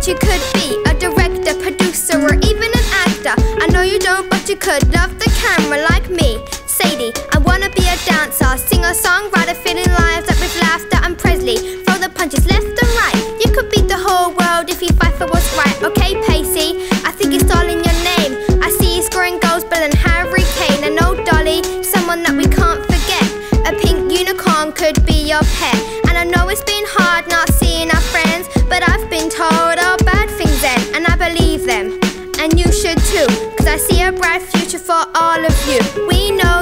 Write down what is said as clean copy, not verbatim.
you could be a director, producer, or even an actor. I know you don't, but you could love the camera like me. Sadie, I wanna be a dancer, singer, songwriter, filling lives up with laughter. I'm Presley, throw the punches left and right. You could beat the whole world if you fight for what's right. Okay, Pacey, I think it's all in your name. I see you scoring goals better than Harry Kane. I know Dollie, someone that we can't forget. A pink unicorn could be your pet. And I know it's been hard not seeing our friends, but I've been told all bad things then, and I believe them. And you should too, cause I see a bright future for all of you. We know